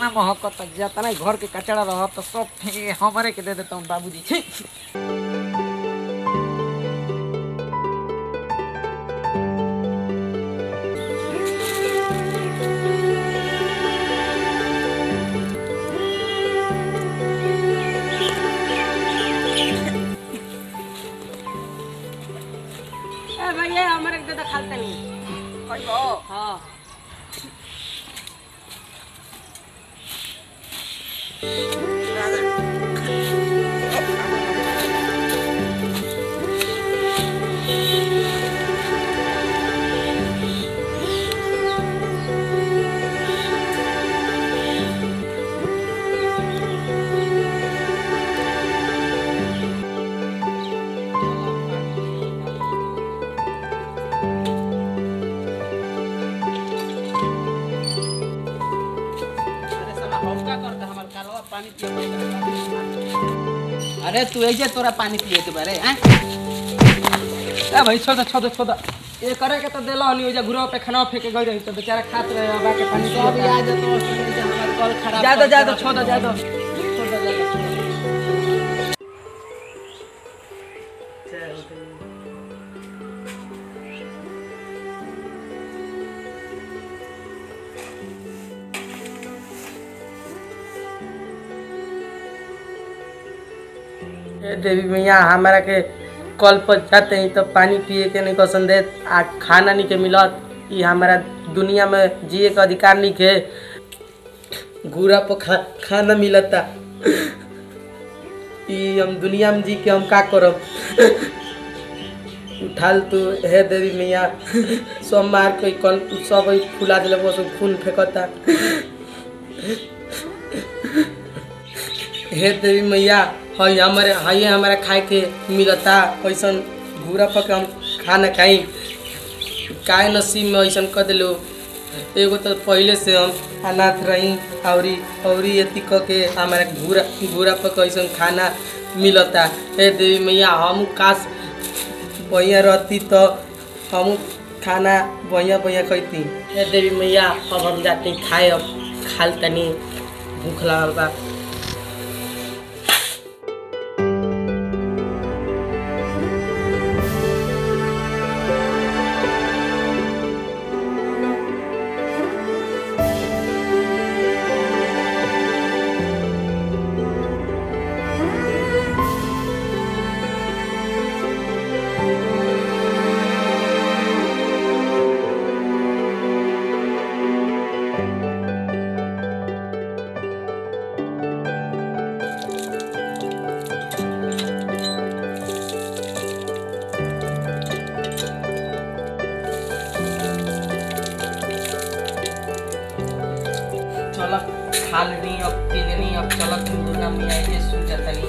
जितना महकत जितना घर के कचरा रह तो सब हमारे के दे देता हूँ बाबूजी। भैया हमारे के दादा खाते नहीं कहियो। हाँ अरे तू ऐसे तोरा पानी पिए के बारे हैं भाई छोड़ ये करे के तो देला हनी ओजा गुरु पे खाना फेंके गई रही तो बेचारा खात रहे बाबा के पानी सब याद है तो हमार कल खराब जा दो छोड़ दो देवी मैया हमारा के कल पर जाते हैं तो पानी पिए के नहीं पसंद है आ खाना नहीं के मिलत ये हमारा दुनिया में जिए का अधिकार नहीं के घूरा पर खाना मिलता ये हम दुनिया में जी के हम का करब उठाल तू हे देवी मैया सब मार के कल सब फुला दिले वो सब खून फेंकता हे देवी मैया हई हमारा खाए के मिलता ऐसा घूरा पक हम खाना खाई काय नसीब में ऐसा कर दिलो एगो तो पहले से हम अनाथ रही और एति क के हमारा घूरा पक ऐसा खाना मिलता। हे देवी मैया हम काश बढ़िया रहती तो हम खाना बढ़िया खैती। हे देवी मैया अब हम जाते खाए अब खाल तनी भूख लगल बा। चलो खा लेनी अब पी लेनी अब चलो दुर्गा मैया के सो जातनी।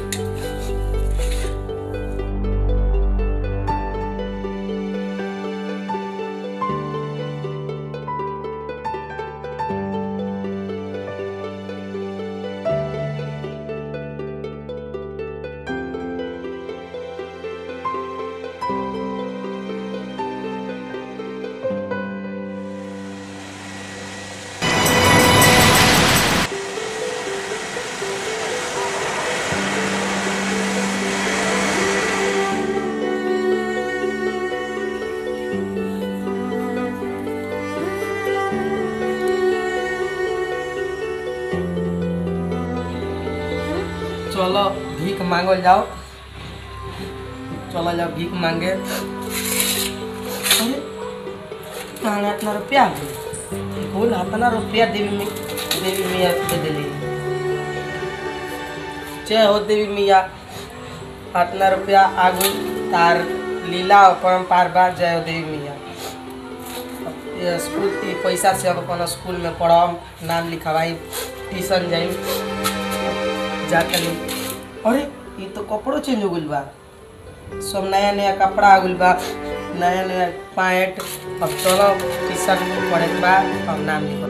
चलो भीख मांगल जाओ, चलो जाओ भीख मांगे। अरे कहाँ इतना रुपया बोल इतना रुपया देवी मैया दे दिली। जय हो देवी मैया इतना रुपया आगू तार लीला परम्पार बा। जय हो देवी मैया। स्कूल के पैसा से अब अपन स्कूल में पढ़म नाम लिखवाई ट्यूशन जाई जाकर। अरे ये तो कपड़ों चेंज हो गई बा, सब नया नया कपड़ा आ गई बा, नया नया पैंट। अब चलो टी-शर्ट में पड़े के बाद अब नाम लिखो।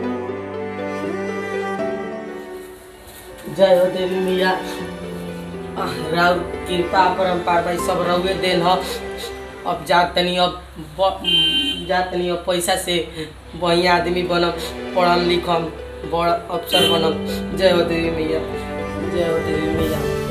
जय हो देवी मैया राव कृपा परम्पार भाई सब रहुए देन हो। अब जातनी अब पैसा से बढ़िया आदमी बनम पढ़म लिखम बड़ अफसर बनम। जय हो देवी मैया, जय हो देवी मैया।